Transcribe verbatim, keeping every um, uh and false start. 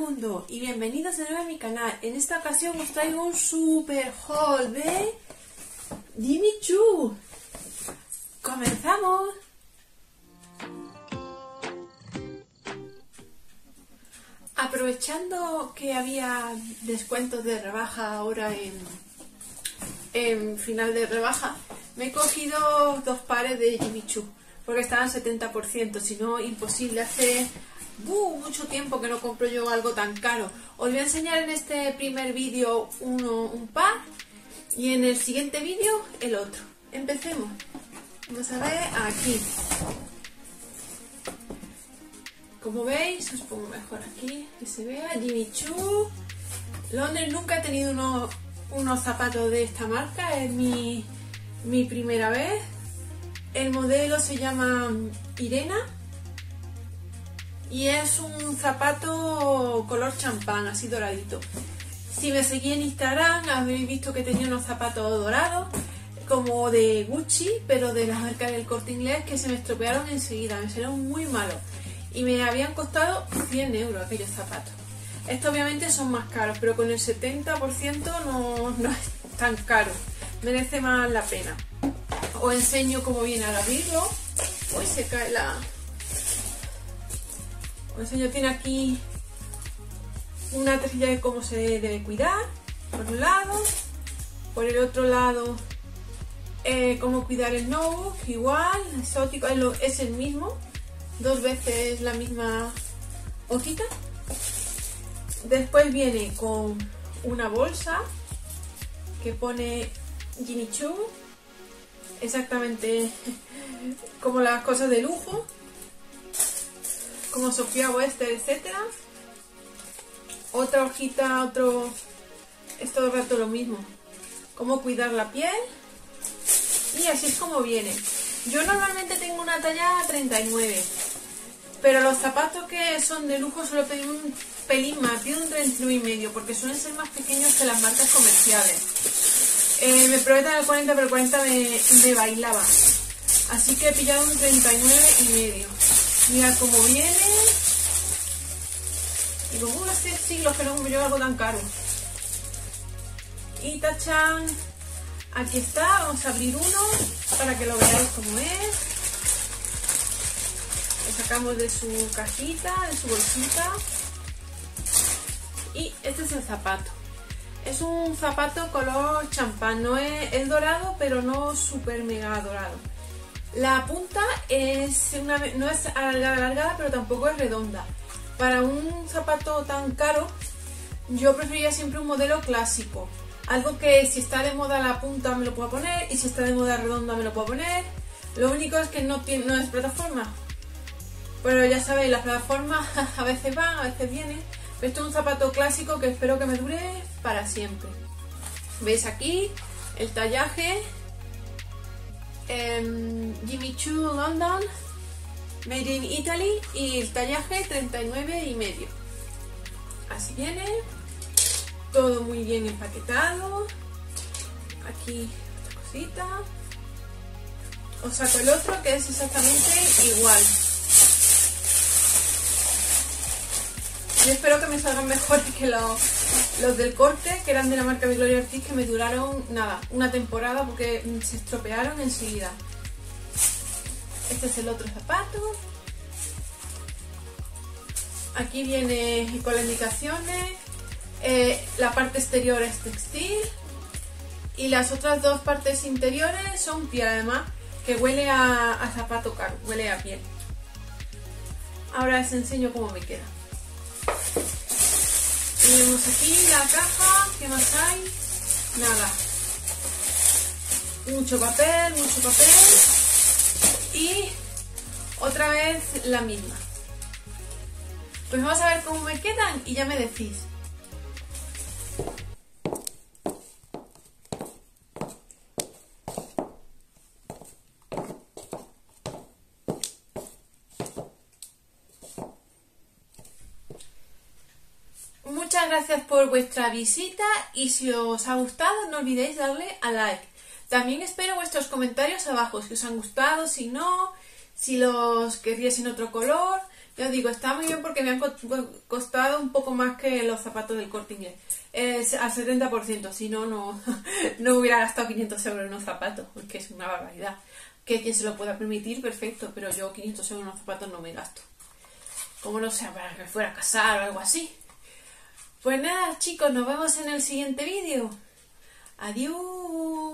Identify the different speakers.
Speaker 1: mundo y bienvenidos de nuevo a mi canal. En esta ocasión os traigo un super haul de Jimmy Choo. ¡Comenzamos! Aprovechando que había descuentos de rebaja ahora en, en final de rebaja, me he cogido dos pares de Jimmy Choo porque estaban setenta por ciento, si no imposible. Hace uh, mucho tiempo que no compro yo algo tan caro. Os voy a enseñar en este primer vídeo uno, un par y en el siguiente vídeo el otro. Empecemos. Vamos a ver aquí. Como veis, os pongo mejor aquí, que se vea, Jimmy Choo. Londres, nunca he tenido unos, unos zapatos de esta marca, es mi, mi primera vez. El modelo se llama Irena y es un zapato color champán, así doradito. Si me seguís en Instagram habéis visto que tenía unos zapatos dorados como de Gucci, pero de la marca del Corte Inglés, que se me estropearon enseguida, me salieron muy malos y me habían costado cien euros aquellos zapatos. Estos obviamente son más caros, pero con el setenta por ciento no, no es tan caro, merece más la pena. Os enseño cómo viene al abrirlo. Hoy se cae la... Os enseño, tiene aquí una trilla de cómo se debe cuidar, por un lado. Por el otro lado, eh, cómo cuidar el notebook, igual, exótico, es el mismo. Dos veces la misma hojita. Después viene con una bolsa que pone Jimmy Choo, exactamente como las cosas de lujo, como Sofía Wester, etcétera. Otra hojita, otro, es todo el rato lo mismo, cómo cuidar la piel, y así es como viene. Yo normalmente tengo una talla treinta y nueve, pero los zapatos que son de lujo suelo pedir un pelín más, pido un treinta y nueve y medio, porque suelen ser más pequeños que las marcas comerciales. Eh, me prometan el cuarenta, pero el cuarenta me, me bailaba. Así que he pillado un treinta y nueve y medio. Mirad cómo viene. Y como hace siglos que no compro yo algo tan caro. Y tachan. Aquí está, vamos a abrir uno para que lo veáis cómo es. Lo sacamos de su cajita, de su bolsita. Y este es el zapato. Es un zapato color champán, no es, es dorado, pero no súper mega dorado. La punta es una, no es alargada, alargada, pero tampoco es redonda. Para un zapato tan caro, yo preferiría siempre un modelo clásico. Algo que si está de moda la punta me lo puedo poner, y si está de moda redonda me lo puedo poner. Lo único es que no, tiene, no es plataforma. Pero ya sabéis, las plataformas a veces van, a veces vienen. Esto es un zapato clásico que espero que me dure para siempre. ¿Veis aquí el tallaje? Eh, Jimmy Choo London, Made in Italy, y el tallaje treinta y nueve y medio. Así viene. Todo muy bien empaquetado. Aquí otra cosita. Os saco el otro que es exactamente igual. Yo espero que me salgan mejores que los, los del Corte, que eran de la marca Victoria Ortiz, que me duraron nada, una temporada porque se estropearon enseguida. Este es el otro zapato. Aquí viene con las indicaciones. Eh, la parte exterior es textil y las otras dos partes interiores son piel, además, que huele a, a zapato caro, huele a piel. Ahora les enseño cómo me queda. Tenemos aquí la caja. ¿Qué más hay? Nada. Mucho papel, mucho papel. Y otra vez la misma. Pues vamos a ver cómo me quedan y ya me decís. Muchas gracias por vuestra visita y si os ha gustado no olvidéis darle a like. También espero vuestros comentarios abajo, si os han gustado, si no, si los querríais en otro color. Ya os digo, está muy bien porque me han costado un poco más que los zapatos del Corte Inglés. Es al setenta por ciento, si no, no, no hubiera gastado quinientos euros en unos zapatos, porque es una barbaridad. Que quien se lo pueda permitir, perfecto, pero yo quinientos euros en unos zapatos no me gasto. Como no sea para que me fuera a casar o algo así. Pues nada, chicos, nos vemos en el siguiente vídeo. Adiós.